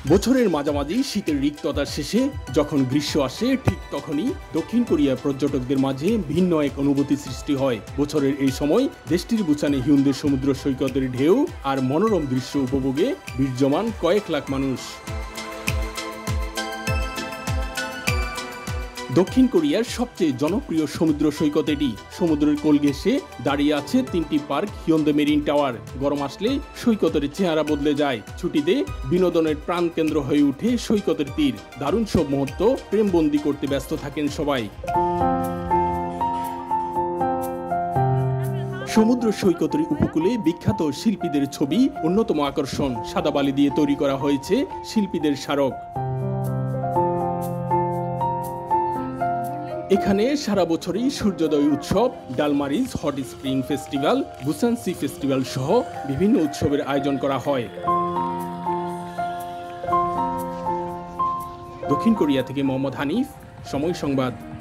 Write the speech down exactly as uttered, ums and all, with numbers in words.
বছরের মাঝামাঝি শীতের রিক্ততার শেষে যখন গ্রীষ্ম আসে ঠিক তখনই দক্ষিণ কোরিয়া পর্যটকদের মাঝে ভিন্ন এক অনুভূতি সৃষ্টি হয়। বছরের এই সময় দেশটির বুসানে হিউন্ডে সমুদ্র সৈকতের ঢেউ আর মনোরম দৃশ্য উপভোগে ভিড় জমান কয়েক লাখ মানুষ। দক্ষিণ কোরিয়ার সবচেয়ে জনপ্রিয় সমুদ্র সৈকত এটি। সমুদ্রের কোল ঘেঁষে দাঁড়িয়ে আছে তিনটি পার্ক, হিয়ন্দে মেরিন টাওয়ার। গরম আসলে সৈকতের চেহারা বদলে যায়। ছুটিতে বিনোদনের প্রাণকেন্দ্র হয়ে ওঠে সৈকতের তীর। দারুণ সব মুহূর্ত প্রেমবন্দি করতে ব্যস্ত থাকেন সবাই। সমুদ্র সৈকতের উপকূলে বিখ্যাত শিল্পীদের ছবি অন্যতম আকর্ষণ। সাদা বালি দিয়ে তৈরি করা হয়েছে শিল্পীদের স্মারক। এখানে সারা বছরই সূর্যোদয় উৎসব, ডালমারিজ hot spring festival, Busan sea festival সহ বিভিন্ন উৎসবের আয়োজন করা হয়। দক্ষিণ কোরিয়া থেকে মোহাম্মদ হানিফ, সময় সংবাদ।